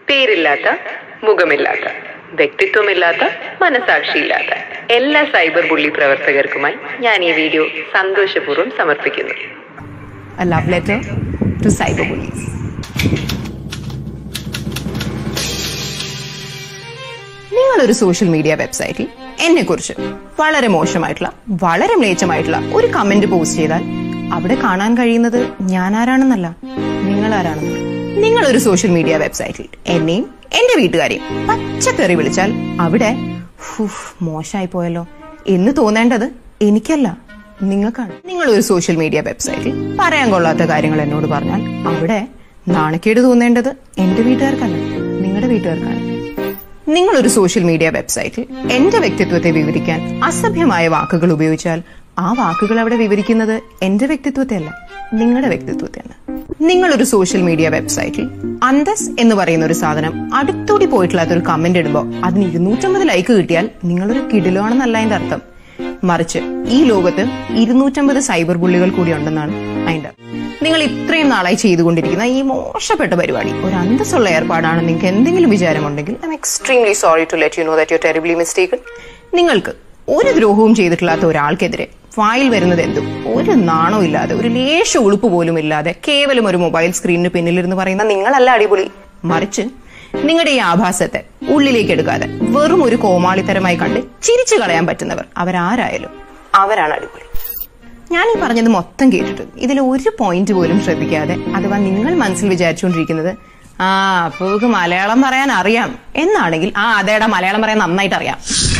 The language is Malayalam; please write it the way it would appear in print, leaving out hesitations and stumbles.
പേരില്ലാത്ത, മുഖമില്ലാത്ത, വ്യക്തിത്വമില്ലാത്ത, മനസാക്ഷിയില്ലാത്ത എല്ലാ സൈബർ ബുള്ളി പ്രവർത്തകർക്കുമായി ഞാൻ ഈ വീഡിയോ സന്തോഷപൂർവ്വം സമർപ്പിക്കുന്നു. A love letter to Cyber Bullies. നിങ്ങളൊരു സോഷ്യൽ മീഡിയ വെബ്സൈറ്റിൽ എന്നെക്കുറിച്ച് വളരെ മോശമായിട്ടുള്ള, വളരെ മ്ലേച്ഛമായിട്ടുള്ള ഒരു കമന്റ് പോസ്റ്റ് ചെയ്താൽ അവിടെ കാണാൻ കഴിയുന്നത് ഞാൻ ആരാണെന്നല്ല, നിങ്ങൾ ആരാണെന്ന്. നിങ്ങളൊരു സോഷ്യൽ മീഡിയ വെബ്സൈറ്റിൽ എന്നെയും എന്റെ വീട്ടുകാരെയും പച്ചക്കറി വിളിച്ചാൽ അവിടെ മോശമായി പോയല്ലോ എന്ന് തോന്നേണ്ടത് എനിക്കല്ല, നിങ്ങൾക്കാണ്. നിങ്ങളൊരു സോഷ്യൽ മീഡിയ വെബ്സൈറ്റിൽ പറയാൻ കൊള്ളാത്ത കാര്യങ്ങൾ എന്നോട് പറഞ്ഞാൽ അവിടെ നാണക്കേട് തോന്നേണ്ടത് എന്റെ വീട്ടുകാർക്കല്ല, നിങ്ങളുടെ വീട്ടുകാർക്കാണ്. നിങ്ങളൊരു സോഷ്യൽ മീഡിയ വെബ്സൈറ്റിൽ എന്റെ വ്യക്തിത്വത്തെ വിവരിക്കാൻ അസഭ്യമായ വാക്കുകൾ ഉപയോഗിച്ചാൽ ആ വാക്കുകൾ അവിടെ വിവരിക്കുന്നത് എന്റെ വ്യക്തിത്വത്തെ അല്ല, നിങ്ങളുടെ വ്യക്തിത്വത്തെയാണ്. നിങ്ങളൊരു സോഷ്യൽ മീഡിയ വെബ്സൈറ്റിൽ അന്തസ് എന്ന് പറയുന്ന ഒരു സാധനം അടുത്തോടി പോയിട്ടില്ലാത്തൊരു കമന്റ് ഇടുമ്പോൾ അതിന് 250 ലൈക്ക് കിട്ടിയാൽ നിങ്ങളൊരു കിടിലാണെന്നല്ല അതിന്റെ അർത്ഥം. മറിച്ച് ഈ ലോകത്ത് 250 സൈബർ ബുള്ളികൾ കൂടി ഉണ്ടെന്നാണ് അതിന്റെ. നിങ്ങൾ ഇത്രയും നാളായി ചെയ്തുകൊണ്ടിരിക്കുന്ന ഈ മോശപ്പെട്ട പരിപാടി ഒരു അന്തസ്സുള്ള ഏർപ്പാടാണ് നിങ്ങൾക്ക് എന്തെങ്കിലും വിചാരമുണ്ടെങ്കിൽ I am extremely sorry to let you know that you are terribly mistaken. നിങ്ങൾക്ക് ഒരു ദ്രോഹവും ചെയ്തിട്ടില്ലാത്ത ഒരാൾക്കെതിരെ ഫയൽ വരുന്നത് എന്തും ഒരു നാണോ ഇല്ലാതെ, ഒരു ലേശ ഉളുപ്പ് പോലും ഇല്ലാതെ കേവലം ഒരു മൊബൈൽ സ്ക്രീനിന് പിന്നിലിരുന്ന് പറയുന്ന നിങ്ങളല്ല അടിപൊളി. മറിച്ച് നിങ്ങളുടെ ഈ ആഭാസത്തെ ഉള്ളിലേക്ക് എടുക്കാതെ വെറും ഒരു കോമാളിത്തരമായി കണ്ട് ചിരിച്ചു കളയാൻ പറ്റുന്നവർ അവരാരായാലും അവരാണ് അടിപൊളി. ഞാൻ ഈ പറഞ്ഞത് മൊത്തം കേട്ടിട്ട് ഇതിൽ ഒരു പോയിന്റ് പോലും ശ്രദ്ധിക്കാതെ, അഥവാ നിങ്ങൾ മനസ്സിൽ വിചാരിച്ചുകൊണ്ടിരിക്കുന്നത് അപ്പൊ മലയാളം പറയാൻ അറിയാം എന്നാണെങ്കിൽ അതേടാ മലയാളം പറയാൻ നന്നായിട്ട് അറിയാം